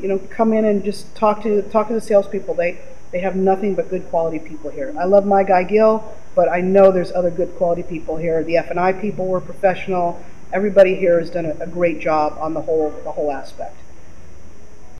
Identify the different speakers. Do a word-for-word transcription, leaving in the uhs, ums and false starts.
Speaker 1: you know, come in and just talk to talk to the salespeople. They they have nothing but good quality people here. I love my guy Gil, but I know there's other good quality people here. The F and I people were professional. Everybody here has done a, a great job on the whole the whole aspect.